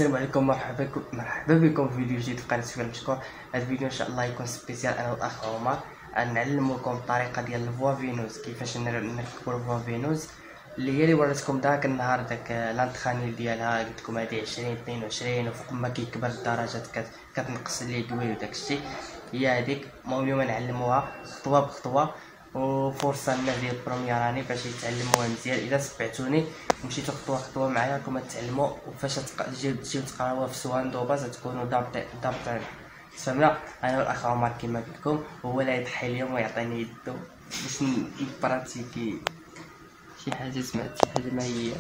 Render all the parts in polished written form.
السلام عليكم، مرحبا بكم في فيديو جديد في قناه سفيان مشكور. هذا الفيديو ان شاء الله يكون سبيسيال انا والاخ عمر. نعلمكم الطريقه ديال الفوا فينوز، كيفاش نركبوا الفوا فينوز اللي هي اللي وريتكم داك النهار، داك لانتخانيل ديالها. قلت لكم هذه 20 22 وفوق ما كيكبر الدرجات كتنقص لي قوي وداك الشيء. هي هذيك. المهم اليوم نعلموها خطوه بخطوه، وفرصه الناس ديال البروميير باش يتعلموها مزيان. اذا تبعتوني ومشيتوا خطوه خطوه معايا راكم تتعلموا، وفاش تجيو تقراوها في سوان دوبا تكونوا ضابطين. فهمنا. انا والاخ عمر كما قلت لكم هو اللي يضحي اليوم ويعطيني يدو باش نبراتيكي شي حاجه سمعت شي حاجه ما هي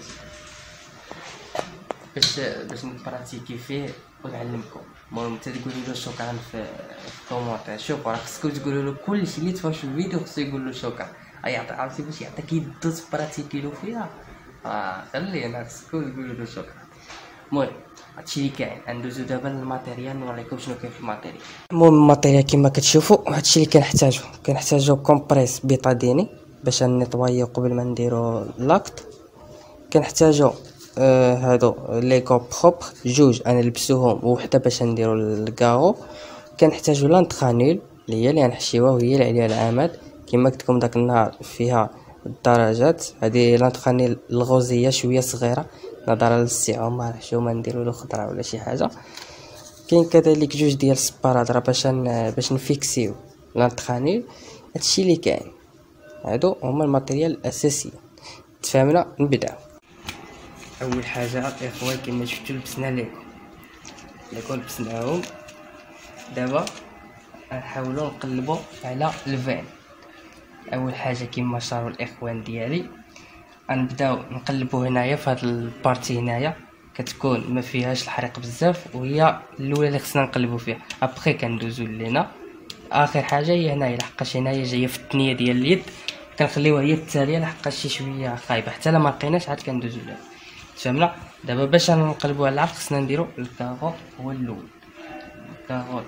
باش نبراتيكي فيه ونعلمكم. المهم تقولوا له شكرا في الكومونتير. شوفوا راه خصكم تقولوا له كلشي اللي تفرج في الفيديو خصو يقول له شكرا. عرفتي باش يعطيك يدو تبراتيكي له فيها. خلينا خصكم تقولوا له شكرا. المهم هادشي اللي كاين. ندوزو دابا للماتيريال نوريكم شنو كاين في الماتيريال. المهم الماتيريال كما كتشوفوا هادشي اللي كنحتاجو كومبريس بيطاديني باش نيطوايو قبل ما نديرو لاكت. كنحتاجو هادو ليغو بروبر جوج انا لبسوهم وحده باش نديرو الكاغو. كنحتاجو لانتخانيل اللي هي اللي غنحشيوها وهي اللي عليها العماد كما قلت لكم داك النهار فيها الدرجات. هذه لانتخانيل الغوزيه شويه صغيره نظرا للسي عمر حشو ما نديرو له خضره ولا شي حاجه. كاين كذلك جوج ديال السبارات باش نفيكسيو لانتخانيل. هادشي اللي كاين. هادو هما الماتيريال الاساسي. تفهمنا. نبداو. اول حاجه يا اخويا كما شفتوا لبسنا ليكو لبسناهم. دابا غنحاولوا نقلبوا على الفين. اول حاجه كما شاروا الاخوان ديالي غنبداو نقلبوا هنايا في هاد البارتي هنايا كتكون ما فيهاش الحريق بزاف، وهي الاولى اللي خصنا نقلبوا فيها. ابخي كندوزو لينا اخر حاجه هي هنايا، لحقاش هنايا جايه في الثنيه ديال اليد كنخليوها هي التاليه لحقاش شي شويه خايبه، حتى لا ما لقيناش عاد كندوزو لها. فهمنا. دابا باش نقلبوا على العرق خصنا نديرو الكاغو هو الاول. الكاغو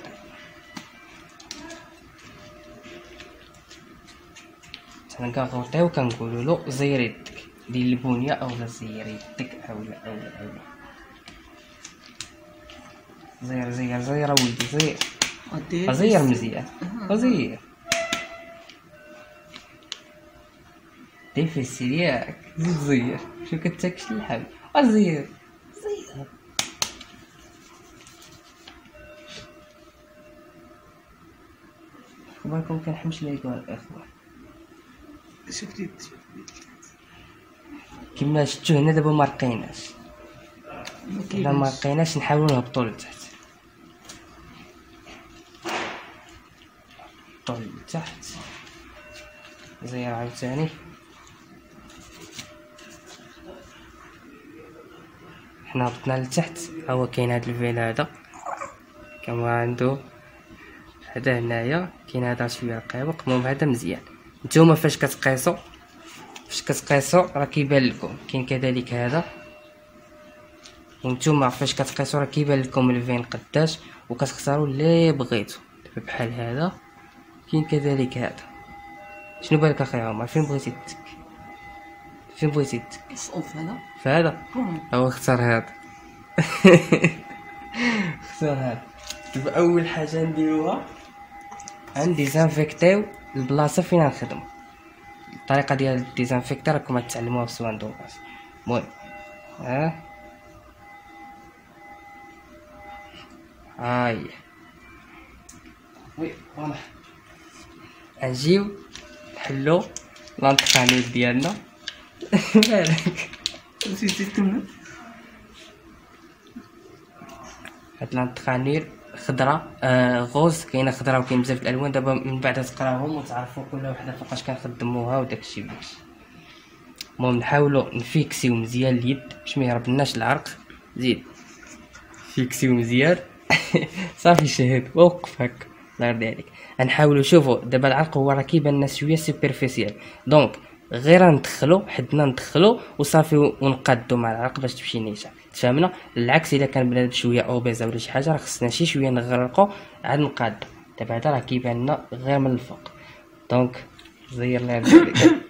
كنغوطيو كنقولوا له زير يدك ديال البنيه اولا زير يدك اولا زير ولدي زير مزيان زير ديفيسيل ياك زير شو كتاكش اللحم زير بالكم كنحمش ليكم الاخوان. شفتي كما شفتوا هنا دابا ما لقيناش نحاولوا نهبطوا لتحت. نهبطوا لتحت زي عاوتاني. حنا هبطنا لتحت. هو كاين هاد الفيل هذا كما عنده هذا هنايا كاين هذا شويه رقيق. المهم هذا مزيان. نتوما فاش كتقيسوا راه كيبان لكم. كاين كذلك هذا، ونتوما فاش كتقيسوا راه كيبان لكم الفين قداش وكتختاروا اللي بغيتو. دابا بحال هذا. كاين كذلك هذا. شنو بالك اخي عمر؟ فين بغيتي تك؟ فهذا هو اختار هذا. اختار هذا. دابا اول حاجه نديروها غنديزانفيكتيو البلاصه فين نخدم. الطريقه ديال الديزانفيكتي راكم غتعلموها في سوان دوباس. المهم هاي وي واضح. نجيو نحلو لانتخانيل ديالنا. مالك نسيتي تكمل؟ هاد لانتخانيل خضرا غوز. كاينه خضرا وكاين بزاف د الالوان. دابا من بعد تقراوهم وتعرفوا كل وحده فوقاش كنخدموها وداكشي باش. المهم نحاولوا نفيكسيو مزيان اليد باش ما يهربلناش العرق. زيد فيكسيو مزيان. صافي شهد وقف هكا الله يرضي عليك. غنحاولوا. شوفوا دابا العرق هو راه كيبان لنا شويه سوبرفيسيال، دونك غير ندخلو وصافي ونقادو مع العرق باش تمشي نيشان. تفهمنا. العكس الا كان بنادم شويه اوبيزا ولا شي حاجه راه خصنا شي شويه نغرقو عاد نقادو. دابا هذا راه كيبان لنا غير من الفوق، دونك زير لنا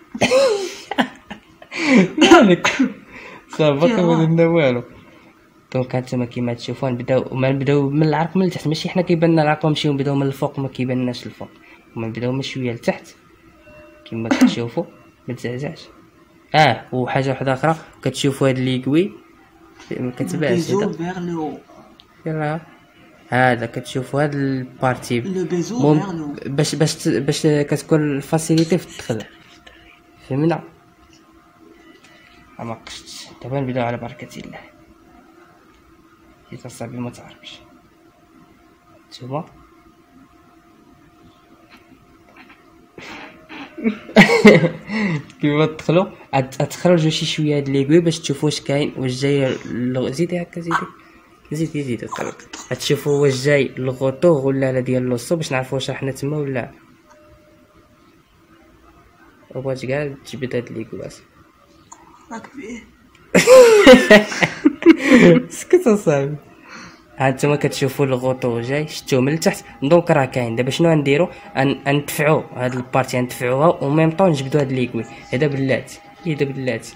مالك صافا ما درنا والو. دونك هانتوما كيما تشوفوا نبداو من العرق من التحت، ماشي حنا كيبان لنا العرق ونمشيو نبداو من الفوق ما كيبانناش الفوق، هما نبداو من شويه لتحت كيما كتشوفوا ما تزعزعش. وحاجه واحده اخرى كتشوفوا هاد ليكوي ما كتبانش بيزو فيغ لو يلا هذا كتشوفوا هاد البارتي لو بيزو فيغ لو باش كتكون الفاسيليتي في الدخل، فهمنا؟ ما قشتش. دابا نبداو على بركه الله. حيت اصاحبي ما تعرفش نتوما كيما تدخلوا تخرجوا شي شويه هاد ليكوي باش تشوفوا واش كاين، واش جاي زيدي هكا زيدي طلق تشوفوا واش جاي الغوطور ولا لا ديال لوصو باش نعرفوا واش راحنا تما ولا. وبغيت كاع تجبد هاد ليكوي راك فيه سكت اصاحبي. هانتوما كتشوفوا الغوطو جاي شتوه من التحت، دونك راه كاين. دابا شنو غنديرو؟ ندفعو هاد البارتي ندفعوها و ميم طون نجبدو هاد ليكوي. هذا بلاتي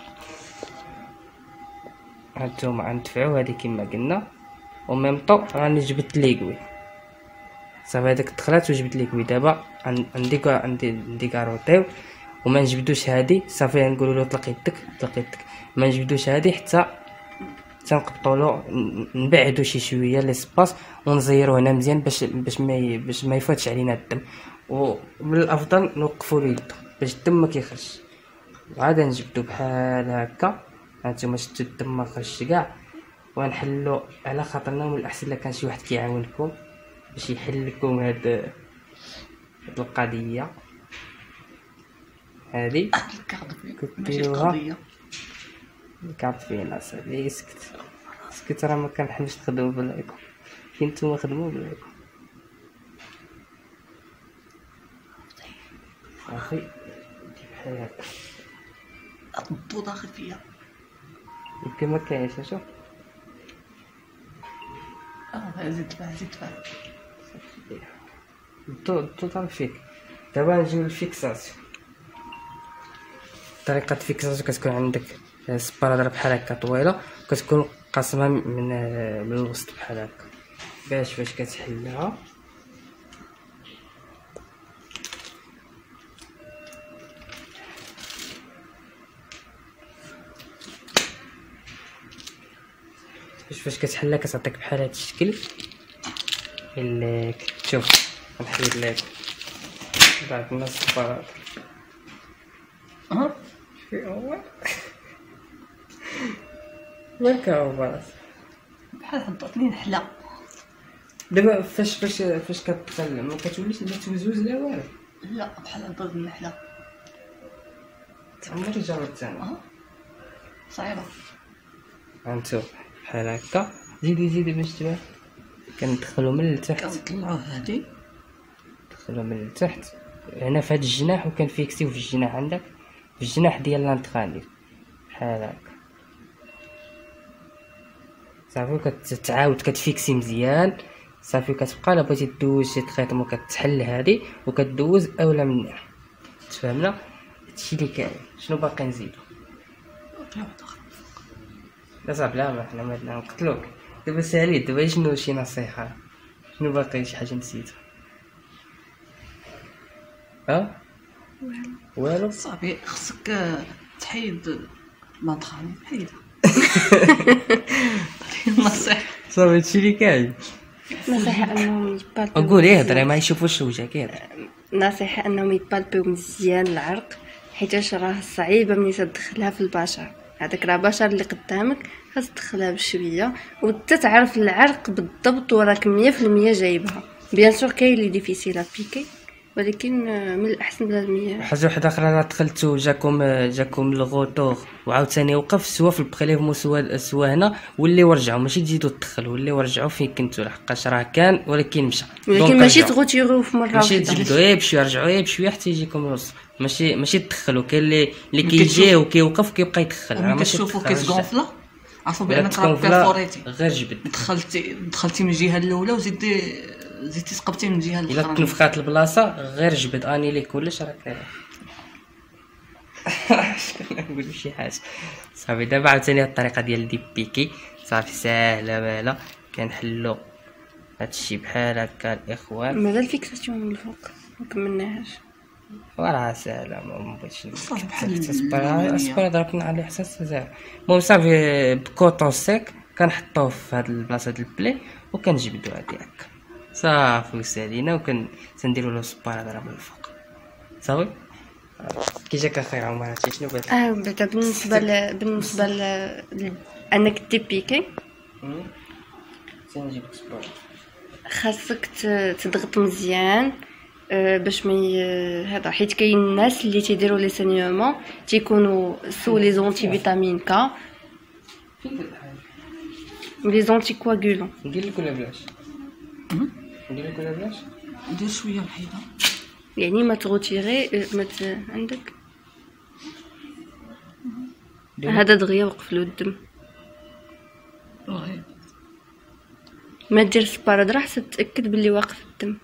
هانتوما غندفعو هادي كيما قلنا و ميم طون غنجبد ليكوي صافي. هذاك دخلات وجبت ليكوي. دابا نديكاروطيو وما نجبدوش هادي صافي. نقولوا له طلق يدك ما نجبدوش هادي حتى تنقطولو نبعدو شي شويه ليسباس ونزيرو هنا مزيان باش ما يفوتش علينا الدم. ومن الافضل نوقفوا له يدو باش الدم ما كيخرجش. وعاد نجبدو بحال هكا. هانتوما شفتوا الدم ما خرجش كاع. ونحلو على خاطرنا من الاحسن الا كان شي واحد كيعاونكم باش يحل لكم هاد القضيه هادي. كديروها كعب فينا صاحبي. سكت راه ما كنحبش نخدمو بلايكم، كي نتوما خدمو بلايكم صافي. بحال هكا الضو داخل فيا يمكن ما كاينش. شوف زيد فيها الضو طال فيك. دابا نجيو للفيكساسيون. طريقه الفيكساسيون كتكون عندك سبارادرا بحال هكا طويله كتكون قاسمه من الوسط بحال هكا. فاش كتحلها فاش كتحلها كتعطيك بحال هاد الشكل اللي كتشوف. نحيد لك بعد الناس السبارادرا مالك عباس بحال حطتني نحلة. دابا فاش كتدخل ما كتوليش لا توزوز لا والو. لا بحال حطت النحلة. عمري جربت انا. صعيبة. هانتو بحال هكا. زيدي باش تبان. كندخلو من التحت كنطلعو هادي ندخلو من التحت هنا في هاد الجناح وكنفيكسيو في الجناح عندك في الجناح ديال لانتخالي بحال هكا صافي. كتعاود كتفيكسي مزيان صافي. كتبقى الا بغيتي دوز شي تخيطم وكتحل هادي وكدوز اولا منها. تفهمنا هادشي اللي كاين. شنو باقي نزيدو؟ لا صاحبي لا ما حنا ما نقتلوك دابا سالي. دابا شنو شي نصيحه؟ شنو باقي شي حاجه نسيتها؟ والو صافي. خصك تحيد لانتخاني حيدها. نصيحة صافي هادشي اللي كاين. نصيحة انهم يبالبيو. قولي هضري ما يشوفوش وجهك يهضر. نصيحة انهم يبالبيو مزيان العرق حيتاش راه صعيبة ملي تدخلها في البشر. هذاك راه بشر اللي قدامك خاص تدخلها بشوية وتتعرف العرق بالضبط وراك 100% جايبها. بيان سور كاين اللي ديفيسيل بيكي ولكن من الاحسن لازم. حاجه واحده اخرى لا دخلتو جاكم الغوطور وعاوتاني وقف سوا في البريليفمون سوا هنا واللي ورجعوا ماشي تزيدوا تدخلوا واللي ورجعوا فين كنتو لحقاش راه كان ولكن مشى. ولكن ماشي تغوتيرو في مره ماشي واحده. تجبدوا بشويه رجعوا بشويه حتى يجيكم الوصف. ماشي تدخلوا. كاين اللي كيجي وكيوقف كيبقى يدخل. ملي كتشوفو كيتغونفلا عرفوا بانك راه بيرفوريتي. غير جبد دخلتي من الجهه الاولى وزيدي تسقبتي من الجهه الا الاخرى. تنفخات البلاصه غير جبد اني ليك كلش راك نقول شي حاجه صافي. دابا عاوتاني الطريقه ديال دي بيكي صافي ساهله مالا كنحلو هادشي بحال هكا الاخوان. ماذا الفيكساسيون من الفوق مكملناهاش. وراه ساهله ما بغيتش صافي بحال اصبر ضربنا على الاحساس زعما. المهم صافي بكوطون سيك كنحطوه في هاد البلاصه د البلي وكنجبدو هادي هكا صافي وسالينا تنديرو له الصبار هذا من الفوق صافي. كي جاك اخي عمر هادشي شنو بغيت بعدا بالنسبه انك تيبيكي تنجيب الصبار خاصك تضغط مزيان باش ما هذا، حيت كاين الناس اللي تيديروا لي سانيومون تيكونوا سو لي زونتي فيتامين كا لي زونتي كواغولون. ندير لك ولا بلاش؟ ندير لك ولا بلاش؟ دير شويه بحيده يعني ما تغوتيغي عندك هذا دغيا وقف له الدم. ما دير السباراد حتى تتاكد باللي واقف الدم.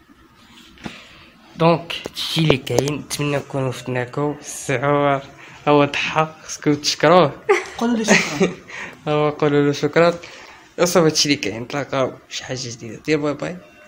دونك هادشي اللي كاين. نتمنى نكونوا فتناكم. السعور هو ضحى خصكم تشكروه. قولوا لي شكرا. هو قولوا له شكرا. وصافي هادشي اللي كاين. نتلاقاو شي حاجه جديده. دير باي باي.